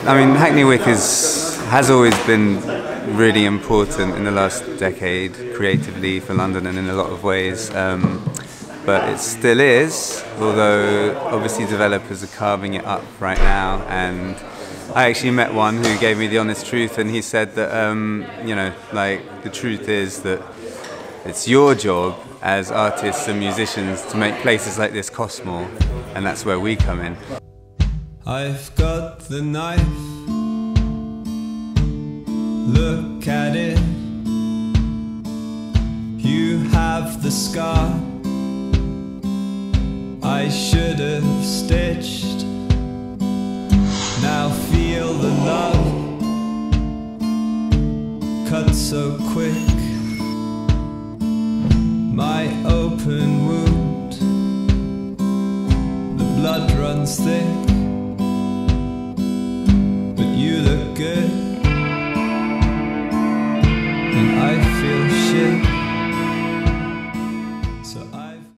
I mean, Hackney Wick has always been really important in the last decade, creatively for London and in a lot of ways. But it still is, although obviously developers are carving it up right now. And I actually met one who gave me the honest truth, and he said that, you know, like, the truth is that it's your job as artists and musicians to make places like this cost more, and that's where we come in. I've got the knife, look at it. You have the scar I should have stitched. Now feel the love cut so quick. My open wound, the blood runs thick. But you look good, and I feel shit.